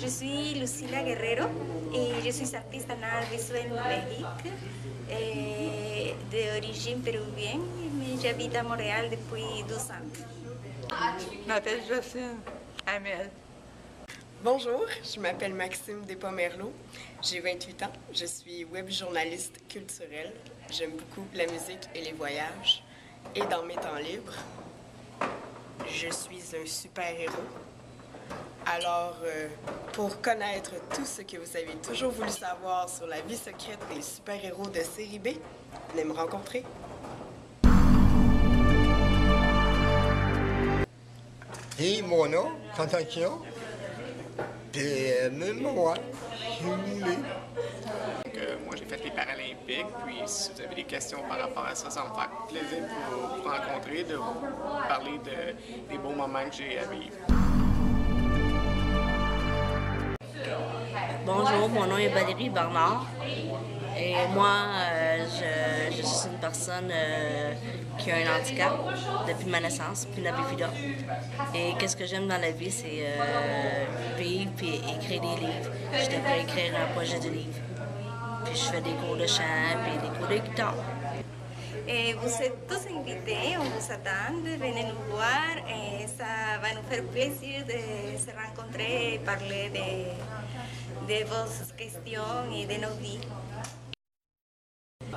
Je suis Lucila Guerrero et je suis artiste en art visuel numérique d'origine péruvienne, mais j'habite à Montréal depuis 12 ans. Je m'appelle Jocelyne Hamel. Bonjour, je m'appelle Maxime Despas-Merlot, j'ai 28 ans, je suis web journaliste culturelle, j'aime beaucoup la musique et les voyages. Et dans mes temps libres, je suis un super-héros. Alors, pour connaître tout ce que vous avez toujours voulu savoir sur la vie secrète des super-héros de série B, venez me rencontrer. Et mon nom, Contention, puis même moi, je voulais. Moi, j'ai fait les Paralympiques, puis si vous avez des questions par rapport à ça, ça va me faire plaisir de vous rencontrer, de vous parler des beaux moments que j'ai à vivre. Bonjour, mon nom est Valérie Bernard et moi, je suis une personne qui a un handicap depuis ma naissance, puis Nabivida. Et qu'est-ce que j'aime dans la vie, c'est vivre et écrire des livres. Je devrais écrire un projet de livre. Puis je fais des cours de chant et des cours de guitare. Et vous êtes tous invités, on vous attend, venez nous voir et ça va nous faire plaisir de se rencontrer et parler de vos questions et de nos vies.